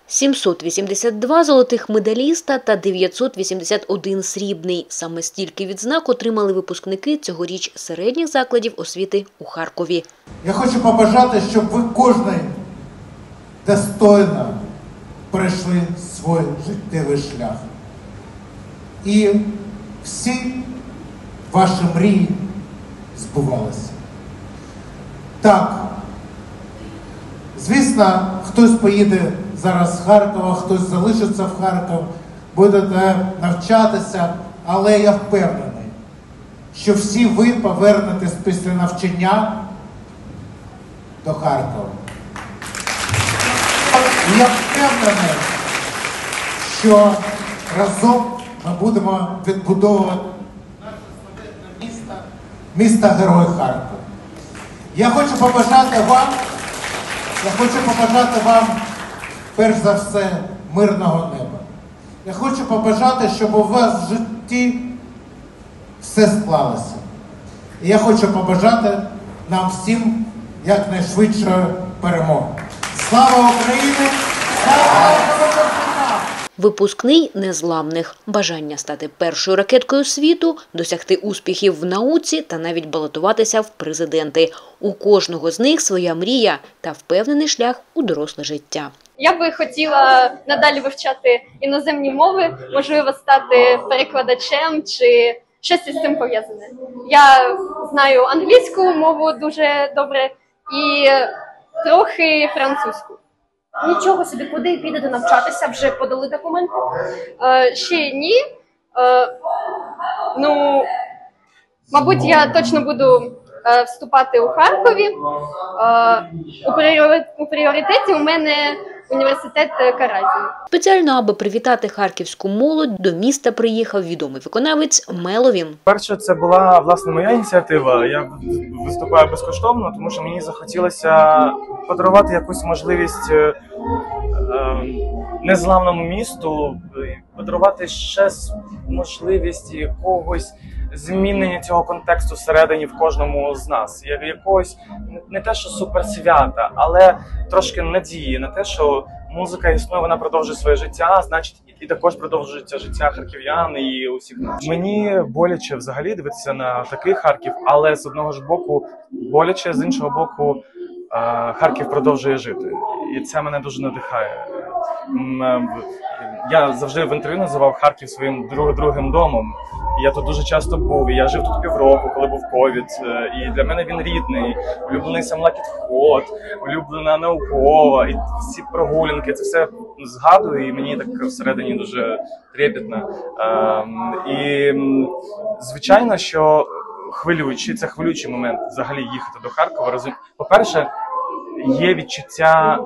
782 золотих медаліста та 981 срібний. Саме стільки відзнак отримали випускники цьогоріч середніх закладів освіти у Харкові. Я хочу побажати, щоб ви кожен достойно пройшли свій життєвий шлях. І всі ваші мрії збувалися. Так, звісно, хтось поїде зараз з Харкова, хтось залишиться в Харкові, буде навчатися, але я впевнений, що всі ви повернетесь після навчання до Харкова. І я впевнений, що разом ми будемо відбудовувати наше славетне місто Герой Харків. Я хочу побажати вам, перш за все, мирного неба. Я хочу побажати, щоб у вас в житті все склалося. І я хочу побажати нам всім якнайшвидшої перемоги. Слава Україні! Слава Україні! Випускний незламних. Бажання стати першою ракеткою світу, досягти успіхів в науці та навіть балотуватися в президенти. У кожного з них своя мрія та впевнений шлях у доросле життя. Я би хотіла надалі вивчати іноземні мови, можливо, стати перекладачем чи щось із цим пов'язане. Я знаю англійську мову дуже добре і трохи французьку. Нічого собі, куди підете навчатися? Вже подали документи? Ще ні. Мабуть, я точно буду вступати у Харкові. У пріоритеті у мене університет Каразін. Спеціально, аби привітати харківську молодь, до міста приїхав відомий виконавець Меловін. Перше, це була, власне, моя ініціатива. Я виступаю безкоштовно, тому що мені захотілося подарувати якусь можливість незламному місту, подарувати ще можливість якогось змінення цього контексту всередині в кожному з нас. Якогось, не те, що суперсвята, але трошки надії на те, що музика існує, вона продовжує своє життя, значить і також продовжується життя харків'ян і усіх нас. Мені боляче взагалі дивитися на такий Харків, але з одного ж боку боляче, з іншого боку Харків продовжує жити. І це мене дуже надихає. Я завжди в інтерв'ю називав Харків своїм другим домом. Я тут дуже часто був, і я жив тут півроку, коли був ковід. І для мене він рідний, улюблений сам Лакітход, улюблена наукова, і всі прогулянки, це все згадую, і мені так всередині дуже трепетно. І звичайно, що це хвилюючий момент взагалі їхати до Харкова. По-перше, є відчуття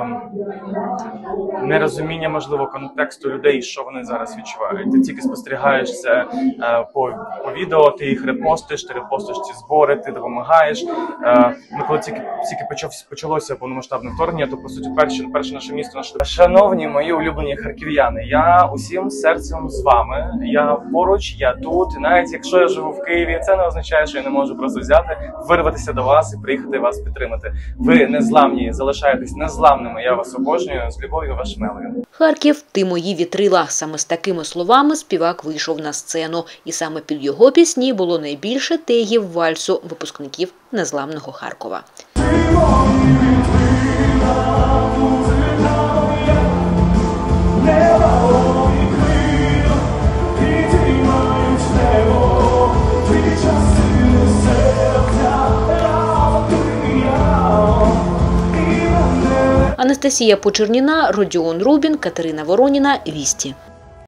нерозуміння, можливо, контексту людей, що вони зараз відчувають. Ти тільки спостерігаєш це по відео, ти їх репостиш, ти репостиш ці збори, ти допомагаєш. Коли тільки почалося повномасштабне вторгнення, то, по суті, перше наше місто. Шановні мої улюблені харків'яни, я усім серцем з вами, я поруч, я тут. І навіть якщо я живу в Києві, це не означає, що я не можу просто взяти, вирватися до вас і приїхати вас підтримати. Ви незламні, залишаєтесь незламними, я вас обожнюю, з любов'ю, ваш Меловін. Харків, ти мої вітрила. Саме з такими словами співак вийшов на сцену. І саме під його пісні було найбільше тегів вальсу випускників незламного Харкова. Анастасія Почерніна, Родіон Рубін, Катерина Вороніна, Вісті.